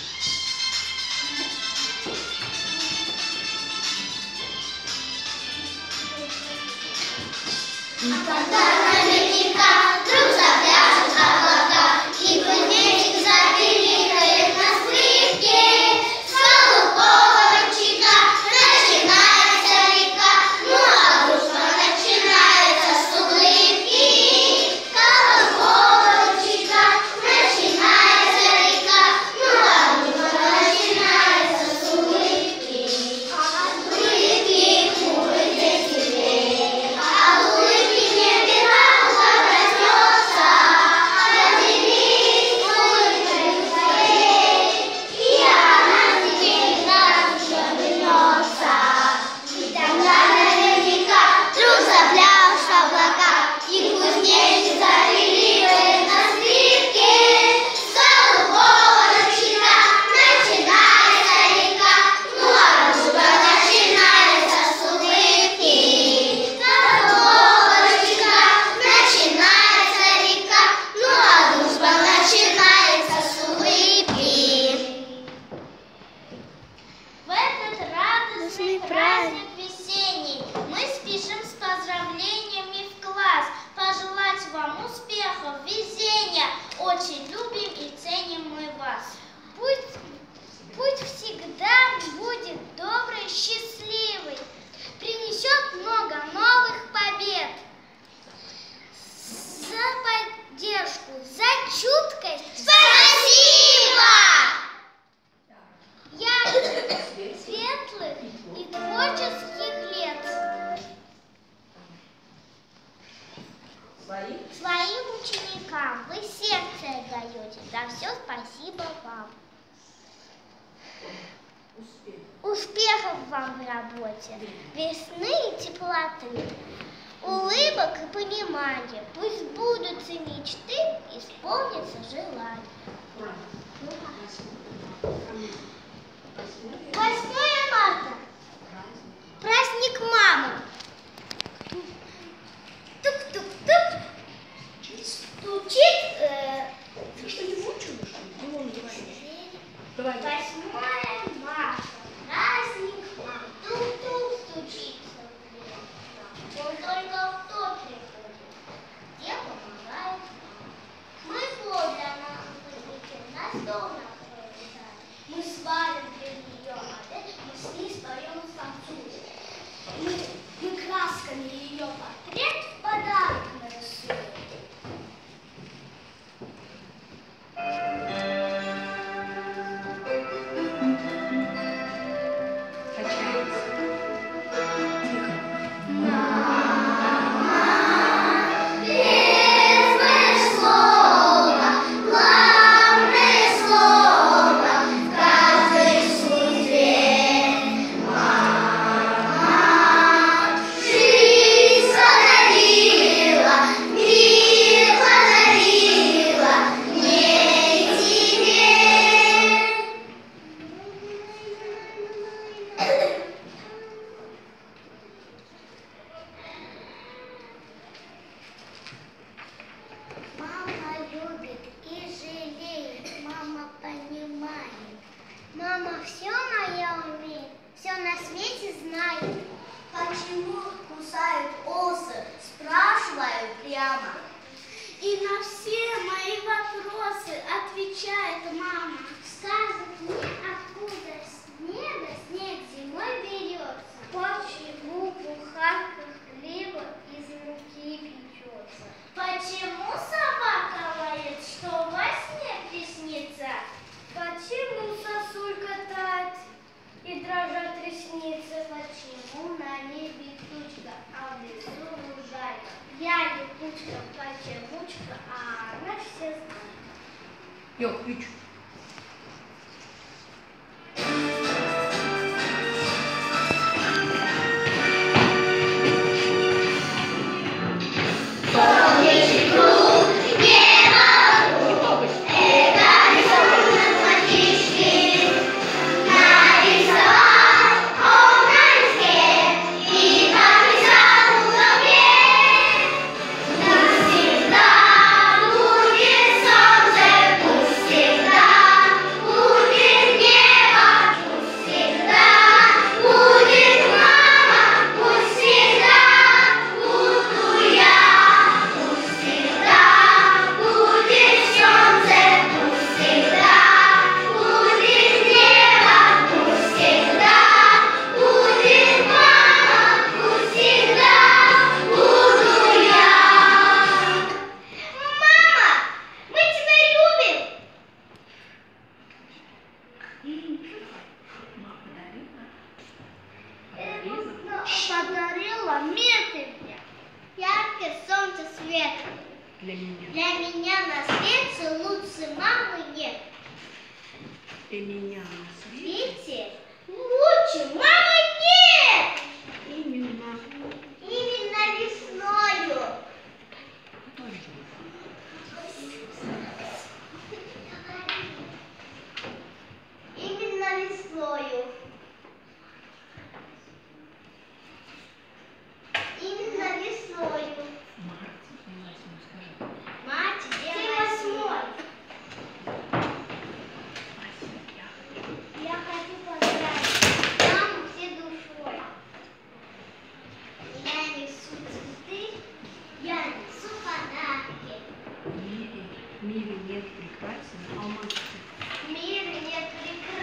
Своим ученикам вы сердце даете. За все спасибо вам. Успехов вам в работе, весны и теплоты, улыбок и понимания. Пусть сбудутся мечты, исполнится желание. 8 марта. Праздник мамы. Тук-тук-тук. Стучит. Ты что, не выучила, что ли? Ну, он давай. 8 марта. Праздник мамы. Тук-тук стучится. Он только кто приходит, где помогает. Мы плод для мамы выпечем, на стол накроем. Мы сварим для нее обед, мы с ней споем танцуем. Мы красками ее портрет в подарок нарисуем. Мама все моя умеет, все на свете знает. Почему кусают осы, спрашиваю прямо. И на все мои вопросы отвечает мама. Скажет мне, откуда с неба снег зимой берется. Почему буханка хлеба из муки печется. Почему собака лает, что во сне приснится. Почему сосулька тает и дрожат ресницы? Почему на небе тучка, а внизу лужайка? Я липучка, почемучка, а она все знает. Я ключ. Всегда Ты меня на свете. Свете лучше. Мама, нет! Именно. Именно весною. Именно весною. Именно весною. Мать, где восьмой? Я хочу поздравить маму всей душой. Я несу цветы, я несу подарки. В мире нет прекрасней, а мальчик. В мире нет прекрасных.